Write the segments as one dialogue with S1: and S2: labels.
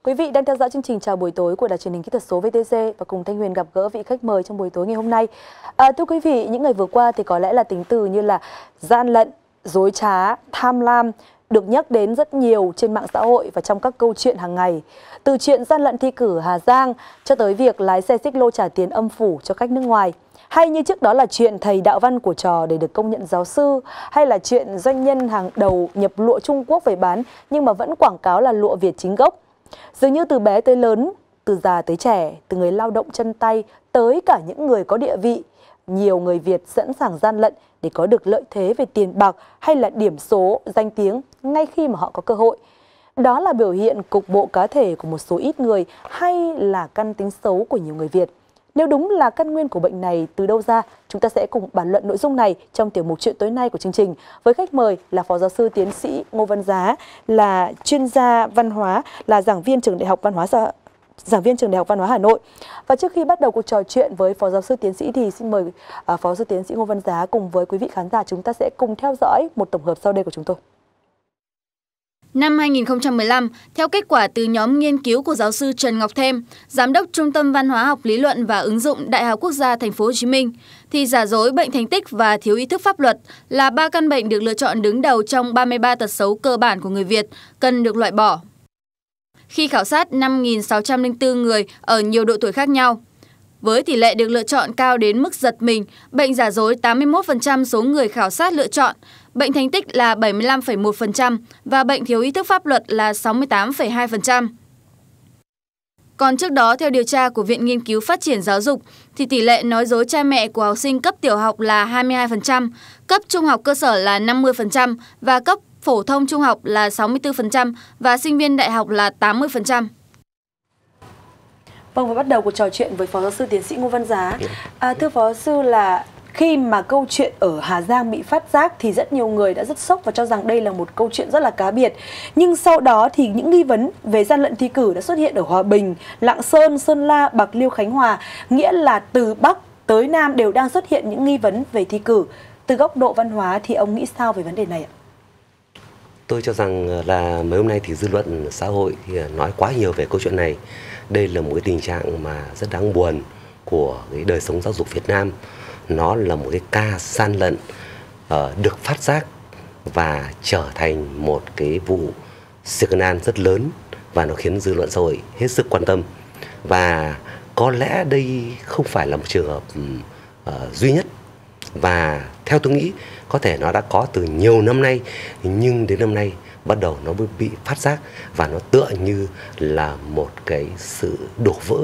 S1: Quý vị đang theo dõi chương trình Chào buổi tối của Đài Truyền hình Kỹ thuật số VTC và cùng Thanh Huyền gặp gỡ vị khách mời trong buổi tối ngày hôm nay. Thưa quý vị, những ngày vừa qua thì có lẽ là tính từ như là gian lận, dối trá, tham lam được nhắc đến rất nhiều trên mạng xã hội và trong các câu chuyện hàng ngày. Từ chuyện gian lận thi cử Hà Giang cho tới việc lái xe xích lô trả tiền âm phủ cho khách nước ngoài. Hay như trước đó là chuyện thầy đạo văn của trò để được công nhận giáo sư, hay là chuyện doanh nhân hàng đầu nhập lụa Trung Quốc về bán nhưng mà vẫn quảng cáo là lụa Việt chính gốc. Dường như từ bé tới lớn, từ già tới trẻ, từ người lao động chân tay tới cả những người có địa vị, nhiều người Việt sẵn sàng gian lận để có được lợi thế về tiền bạc hay là điểm số, danh tiếng ngay khi mà họ có cơ hội. Đó là biểu hiện cục bộ cá thể của một số ít người hay là căn tính xấu của nhiều người Việt? Nếu đúng là căn nguyên của bệnh này từ đâu ra, chúng ta sẽ cùng bàn luận nội dung này trong tiểu mục chuyện tối nay của chương trình với khách mời là Phó Giáo sư Tiến sĩ Ngô Văn Giá, là chuyên gia văn hóa, là giảng viên trường Đại học Văn hóa Hà Nội. Và trước khi bắt đầu cuộc trò chuyện với Phó Giáo sư Tiến sĩ thì xin mời Phó Giáo sư Tiến sĩ Ngô Văn Giá cùng với quý vị khán giả chúng ta sẽ cùng theo dõi một tổng hợp sau đây của chúng tôi.
S2: Năm 2015, theo kết quả từ nhóm nghiên cứu của giáo sư Trần Ngọc Thêm, Giám đốc Trung tâm Văn hóa học lý luận và ứng dụng Đại học Quốc gia Thành phố Hồ Chí Minh, thì giả dối, bệnh thành tích và thiếu ý thức pháp luật là 3 căn bệnh được lựa chọn đứng đầu trong 33 tật xấu cơ bản của người Việt cần được loại bỏ. Khi khảo sát 5.604 người ở nhiều độ tuổi khác nhau, với tỷ lệ được lựa chọn cao đến mức giật mình, bệnh giả dối 81% số người khảo sát lựa chọn, bệnh thành tích là 75,1% và bệnh thiếu ý thức pháp luật là 68,2%. Còn trước đó, theo điều tra của Viện Nghiên cứu Phát triển Giáo dục, thì tỷ lệ nói dối cha mẹ của học sinh cấp tiểu học là 22%, cấp trung học cơ sở là 50% và cấp phổ thông trung học là 64% và sinh viên đại học là 80%.
S1: Vâng, và bắt đầu cuộc trò chuyện với Phó Giáo sư Tiến sĩ Ngô Văn Giá. Thưa Phó Giáo sư, là khi mà câu chuyện ở Hà Giang bị phát giác thì rất nhiều người đã rất sốc và cho rằng đây là một câu chuyện rất là cá biệt. Nhưng sau đó thì những nghi vấn về gian lận thi cử đã xuất hiện ở Hòa Bình, Lạng Sơn, Sơn La, Bạc Liêu, Khánh Hòa. Nghĩa là từ Bắc tới Nam đều đang xuất hiện những nghi vấn về thi cử. Từ góc độ văn hóa thì ông nghĩ sao về vấn đề này ạ?
S3: Tôi cho rằng là mấy hôm nay thì dư luận xã hội thì nói quá nhiều về câu chuyện này. Đây là một cái tình trạng mà rất đáng buồn của cái đời sống giáo dục Việt Nam. Nó là một cái ca gian lận được phát giác và trở thành một cái vụ scandal rất lớn và nó khiến dư luận xã hội hết sức quan tâm. Và có lẽ đây không phải là một trường hợp duy nhất, và theo tôi nghĩ có thể nó đã có từ nhiều năm nay, nhưng đến năm nay bắt đầu nó mới bị phát giác và nó tựa như là một cái sự đổ vỡ,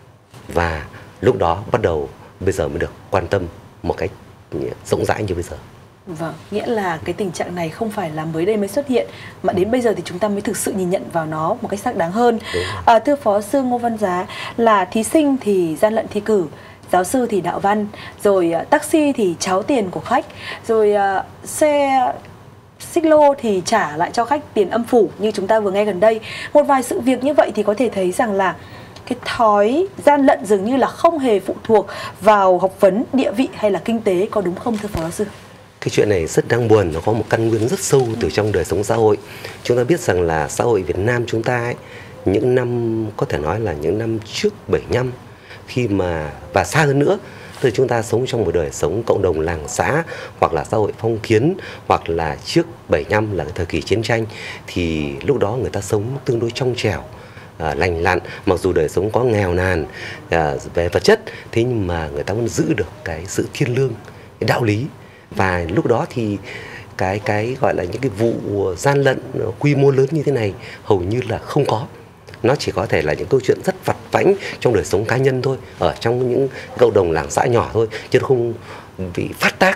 S3: và lúc đó bắt đầu bây giờ mới được quan tâm một cách rộng rãi như bây giờ.
S1: Vâng, nghĩa là cái tình trạng này không phải là mới đây mới xuất hiện, mà đến bây giờ thì chúng ta mới thực sự nhìn nhận vào nó một cách xác đáng hơn. Thưa Phó sư Ngô Văn Giá, là thí sinh thì gian lận thi cử, giáo sư thì đạo văn, rồi taxi thì tráo tiền của khách, rồi xe xích lô thì trả lại cho khách tiền âm phủ như chúng ta vừa nghe gần đây. Một vài sự việc như vậy thì có thể thấy rằng là cái thói gian lận dường như là không hề phụ thuộc vào học vấn, địa vị hay là kinh tế, có đúng không thưa Phó Giáo sư?
S3: Cái chuyện này rất đáng buồn, nó có một căn nguyên rất sâu từ trong đời sống xã hội. Chúng ta biết rằng là xã hội Việt Nam chúng ta ấy, những năm có thể nói là những năm trước 75, khi mà và xa hơn nữa, thì chúng ta sống trong một đời sống cộng đồng làng xã hoặc là xã hội phong kiến, hoặc là trước 75 là cái thời kỳ chiến tranh, thì lúc đó người ta sống tương đối trong trẻo, lành lặn, mặc dù đời sống có nghèo nàn về vật chất, thế nhưng mà người ta vẫn giữ được cái sự thiêng liêng, cái đạo lý. Và lúc đó thì cái gọi là những cái vụ gian lận quy mô lớn như thế này hầu như là không có. Nó chỉ có thể là những câu chuyện rất vặt vãnh trong đời sống cá nhân thôi, ở trong những cộng đồng làng xã nhỏ thôi, chứ không bị phát tác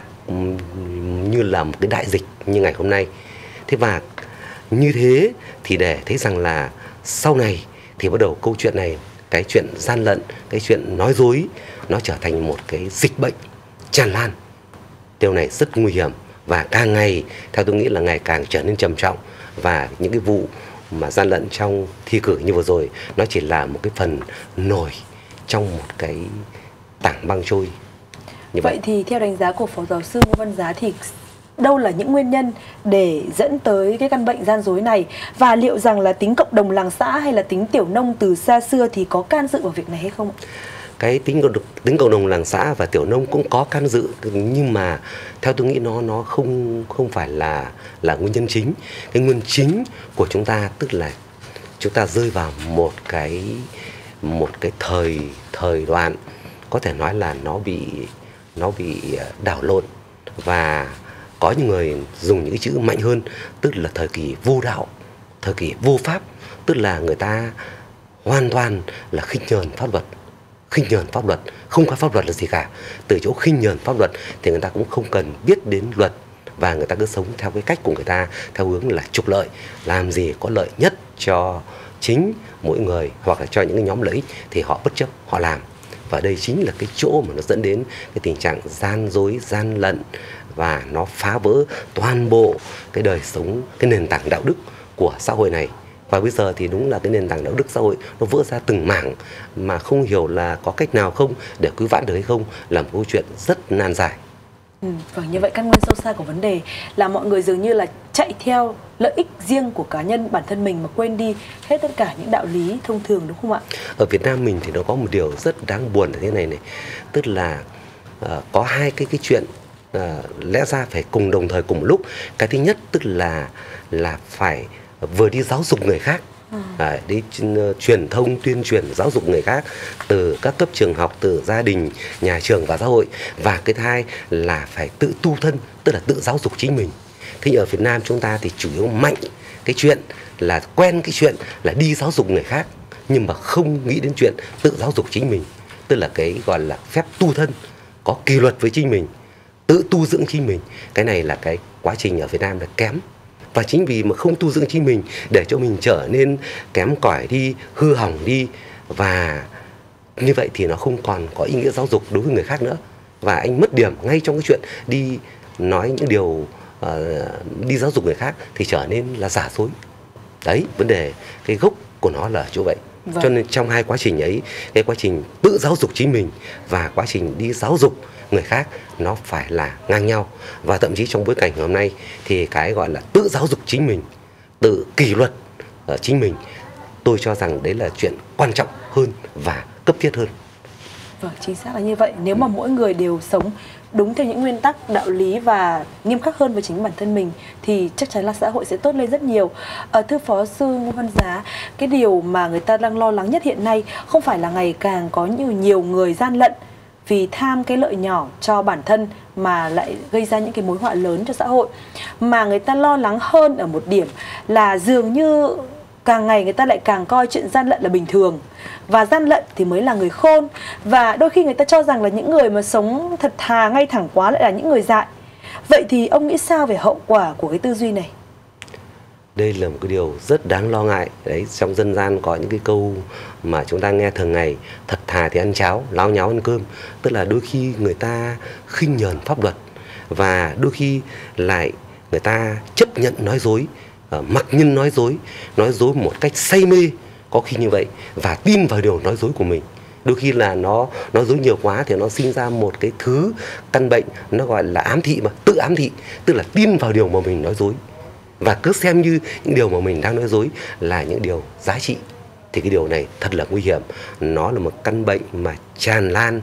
S3: như là một cái đại dịch như ngày hôm nay. Thế và như thế thì để thấy rằng là sau này thì bắt đầu câu chuyện này, cái chuyện gian lận, cái chuyện nói dối, nó trở thành một cái dịch bệnh tràn lan. Điều này rất nguy hiểm và càng ngày, theo tôi nghĩ là ngày càng trở nên trầm trọng, và những cái vụ mà gian lận trong thi cử như vừa rồi nó chỉ là một cái phần nổi trong một cái tảng băng trôi như
S1: vậy. Thì theo đánh giá của Phó Giáo sư Ngô Văn Giá thì đâu là những nguyên nhân để dẫn tới cái căn bệnh gian dối này, và liệu rằng là tính cộng đồng làng xã hay là tính tiểu nông từ xa xưa thì có can dự vào việc này hay không?
S3: Cái tính cộng đồng làng xã và tiểu nông cũng có can dự, nhưng mà theo tôi nghĩ nó không phải là nguyên nhân chính. Cái nguyên chính của chúng ta tức là chúng ta rơi vào một cái thời đoạn có thể nói là nó bị đảo lộn, và có những người dùng những cái chữ mạnh hơn, tức là thời kỳ vô đạo, thời kỳ vô pháp, tức là người ta hoàn toàn là khinh nhờn pháp luật. Khinh nhờn pháp luật, không có pháp luật là gì cả. Từ chỗ khinh nhờn pháp luật thì người ta cũng không cần biết đến luật, và người ta cứ sống theo cái cách của người ta, theo hướng là trục lợi, làm gì có lợi nhất cho chính mỗi người hoặc là cho những cái nhóm lợi ích thì họ bất chấp, họ làm. Và đây chính là cái chỗ mà nó dẫn đến cái tình trạng gian dối, gian lận, và nó phá vỡ toàn bộ cái đời sống, cái nền tảng đạo đức của xã hội này. Và bây giờ thì đúng là cái nền tảng đạo đức xã hội nó vỡ ra từng mảng, mà không hiểu là có cách nào không để cứu vãn được hay không, là một câu chuyện rất nan giải.
S1: Vâng, như vậy căn nguyên sâu xa của vấn đề là mọi người dường như là chạy theo lợi ích riêng của cá nhân bản thân mình mà quên đi hết tất cả những đạo lý thông thường, đúng không ạ?
S3: Ở Việt Nam mình thì nó có một điều rất đáng buồn là thế này này, tức là có hai cái chuyện lẽ ra phải cùng đồng thời cùng lúc. Cái thứ nhất tức là phải vừa đi giáo dục người khác, đi truyền thông, tuyên truyền, giáo dục người khác từ các cấp trường học, từ gia đình, nhà trường và xã hội. Và cái thứ hai là phải tự tu thân, tức là tự giáo dục chính mình. Thế nhưng ở Việt Nam chúng ta thì chủ yếu mạnh cái chuyện là quen cái chuyện là đi giáo dục người khác, nhưng mà không nghĩ đến chuyện tự giáo dục chính mình, tức là cái gọi là phép tu thân, có kỷ luật với chính mình, tự tu dưỡng chính mình. Cái này là cái quá trình ở Việt Nam là kém. Và chính vì mà không tu dưỡng chính mình để cho mình trở nên kém cỏi đi, hư hỏng đi, và như vậy thì nó không còn có ý nghĩa giáo dục đối với người khác nữa. Và anh mất điểm ngay trong cái chuyện đi nói những điều đi giáo dục người khác thì trở nên là giả dối. Đấy, vấn đề cái gốc của nó là ở chỗ vậy.
S1: Vâng.
S3: Cho nên trong hai quá trình ấy, cái quá trình tự giáo dục chính mình và quá trình đi giáo dục người khác nó phải là ngang nhau. Và thậm chí trong bối cảnh hôm nay thì cái gọi là tự giáo dục chính mình, tự kỷ luật chính mình, tôi cho rằng đấy là chuyện quan trọng hơn và cấp thiết hơn.
S1: Vâng, chính xác là như vậy. Nếu mà mỗi người đều sống đúng theo những nguyên tắc đạo lý và nghiêm khắc hơn với chính bản thân mình thì chắc chắn là xã hội sẽ tốt lên rất nhiều. Thưa Phó sư Ngô Văn Giá, cái điều mà người ta đang lo lắng nhất hiện nay không phải là ngày càng có nhiều người gian lận vì tham cái lợi nhỏ cho bản thân mà lại gây ra những cái mối họa lớn cho xã hội, mà người ta lo lắng hơn ở một điểm là dường như càng ngày người ta lại càng coi chuyện gian lận là bình thường, và gian lận thì mới là người khôn, và đôi khi người ta cho rằng là những người mà sống thật thà ngay thẳng quá lại là những người dại. Vậy thì ông nghĩ sao về hậu quả của cái tư duy này?
S3: Đây là một cái điều rất đáng lo ngại. Đấy, trong dân gian có những cái câu mà chúng ta nghe thường ngày: thật thà thì ăn cháo, láo nháo ăn cơm. Tức là đôi khi người ta khinh nhờn pháp luật, và đôi khi lại người ta chấp nhận nói dối, mặc nhiên nói dối một cách say mê, có khi như vậy, và tin vào điều nói dối của mình. Đôi khi là nó nói dối nhiều quá thì nó sinh ra một cái thứ căn bệnh, nó gọi là ám thị, mà tự ám thị, tức là tin vào điều mà mình nói dối và cứ xem như những điều mà mình đang nói dối là những điều giá trị. Thì cái điều này thật là nguy hiểm. Nó là một căn bệnh mà tràn lan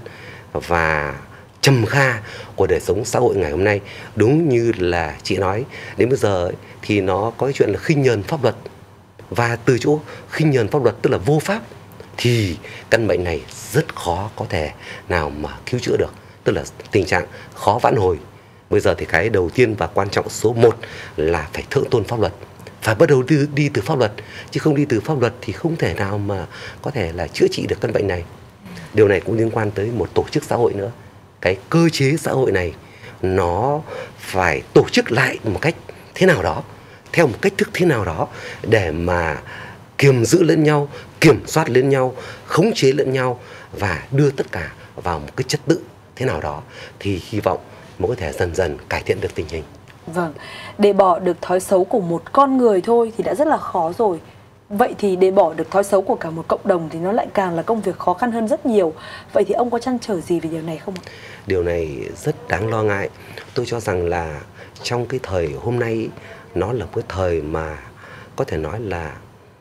S3: và trầm kha của đời sống xã hội ngày hôm nay. Đúng như là chị nói, đến bây giờ thì nó có cái chuyện là khinh nhờn pháp luật, và từ chỗ khinh nhờn pháp luật tức là vô pháp thì căn bệnh này rất khó có thể nào mà cứu chữa được, tức là tình trạng khó vãn hồi. Bây giờ thì cái đầu tiên và quan trọng số 1 là phải thượng tôn pháp luật, phải bắt đầu đi từ pháp luật, chứ không đi từ pháp luật thì không thể nào mà có thể là chữa trị được căn bệnh này. Điều này cũng liên quan tới một tổ chức xã hội nữa. Cái cơ chế xã hội này nó phải tổ chức lại một cách thế nào đó, theo một cách thức thế nào đó, để mà kiềm giữ lẫn nhau, kiểm soát lẫn nhau, khống chế lẫn nhau, và đưa tất cả vào một cái trật tự thế nào đó, thì hy vọng mới có thể dần dần cải thiện được tình hình.
S1: Vâng, để bỏ được thói xấu của một con người thôi thì đã rất là khó rồi. Vậy thì để bỏ được thói xấu của cả một cộng đồng thì nó lại càng là công việc khó khăn hơn rất nhiều. Vậy thì ông có trăn trở gì về điều này không ạ?
S3: Điều này rất đáng lo ngại. Tôi cho rằng là trong cái thời hôm nay nó là một cái thời mà có thể nói là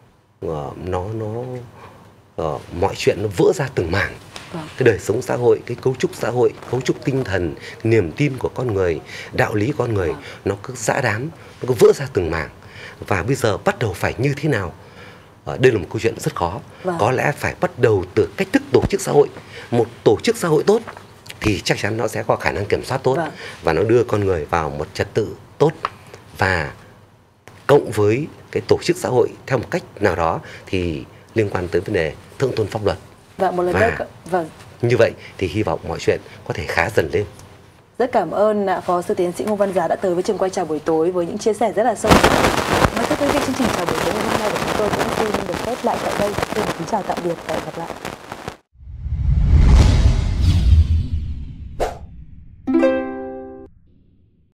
S3: mọi chuyện nó vỡ ra từng mảng. Cái đời sống xã hội, cái cấu trúc xã hội, cấu trúc tinh thần, niềm tin của con người, đạo lý con người, nó cứ giã đám, nó cứ vỡ ra từng mảng. Và bây giờ bắt đầu phải như thế nào? Đây là một câu chuyện rất khó. Có lẽ phải bắt đầu từ cách thức tổ chức xã hội. Một tổ chức xã hội tốt thì chắc chắn nó sẽ có khả năng kiểm soát tốt, và nó đưa con người vào một trật tự tốt, và cộng với cái tổ chức xã hội theo một cách nào đó thì liên quan tới vấn đề thượng tôn pháp luật.
S1: Một lần nữa,
S3: như vậy thì hy vọng mọi chuyện có thể khá dần lên.
S1: Rất cảm ơn Phó Sư Tiến sĩ Ngô Văn Giá đã tới với trường quay Chào Buổi Tối với những chia sẻ rất là sâu sắc. Thưa quý vị, chương trình Chào Buổi Tối ngày hôm nay của chúng tôi cũng xin được khép lại tại đây. Xin kính chào tạm biệt và hẹn gặp lại.